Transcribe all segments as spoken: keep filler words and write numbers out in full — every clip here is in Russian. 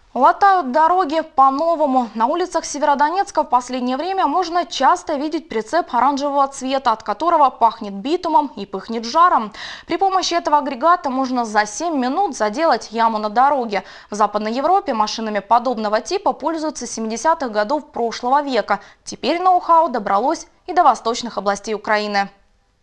Латают дороги по-новому. На улицах Северодонецка в последнее время можно часто видеть прицеп оранжевого цвета, от которого пахнет битумом и пыхнет жаром. При помощи этого агрегата можно за семь минут заделать яму на дороге. В Западной Европе машинами подобного типа пользуются с семидесятых годов прошлого века. Теперь ноу-хау добралось и до восточных областей Украины.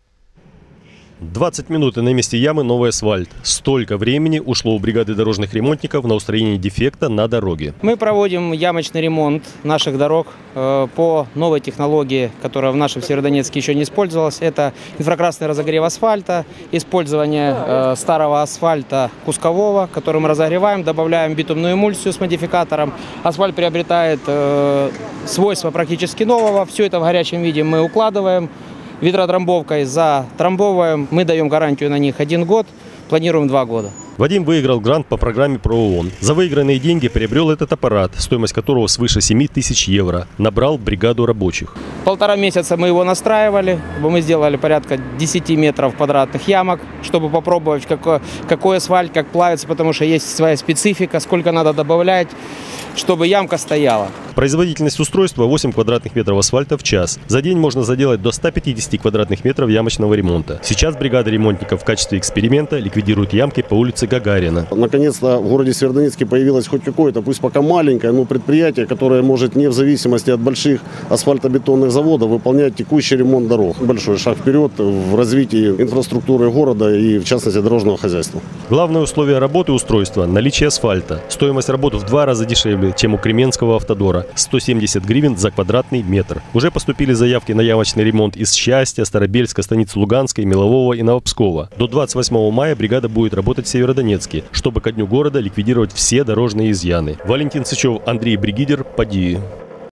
двадцать минут и на месте ямы новый асфальт. Столько времени ушло у бригады дорожных ремонтников на устранение дефекта на дороге. Мы проводим ямочный ремонт наших дорог э, по новой технологии, которая в нашем Северодонецке еще не использовалась. Это инфракрасный разогрев асфальта, использование э, старого асфальта кускового, который мы разогреваем, добавляем битумную эмульсию с модификатором. Асфальт приобретает э, свойства практически нового. Все это в горячем виде мы укладываем. Ветротрамбовкой затрамбовываем. Мы даем гарантию на них один год, планируем два года. Вадим выиграл грант по программе ПРООН. За выигранные деньги приобрел этот аппарат, стоимость которого свыше семи тысяч евро. Набрал бригаду рабочих. Полтора месяца мы его настраивали. Мы сделали порядка десяти метров квадратных ямок, чтобы попробовать, какой, какой асфальт, как плавится, потому что есть своя специфика, сколько надо добавлять, чтобы ямка стояла. Производительность устройства восемь квадратных метров асфальта в час. За день можно заделать до ста пятидесяти квадратных метров ямочного ремонта. Сейчас бригада ремонтников в качестве эксперимента ликвидирует ямки по улице Гагарина. Наконец-то в городе Северодонецке появилось хоть какое-то, пусть пока маленькое, но предприятие, которое может не в зависимости от больших асфальтобетонных заводов выполнять текущий ремонт дорог. Большой шаг вперед в развитии инфраструктуры города и, в частности, дорожного хозяйства. Главное условие работы устройства – наличие асфальта. Стоимость работы в два раза дешевле, чем у Кременского автодора – сто семьдесят гривен за квадратный метр. Уже поступили заявки на ямочный ремонт из Счастья, Старобельска, станицы Луганской, Мелового и Новопскова. До двадцать восьмого мая бригада будет работать в Северодонецке, чтобы ко дню города ликвидировать все дорожные изъяны. Валентин Сычев, Андрей Бригидер, Падии.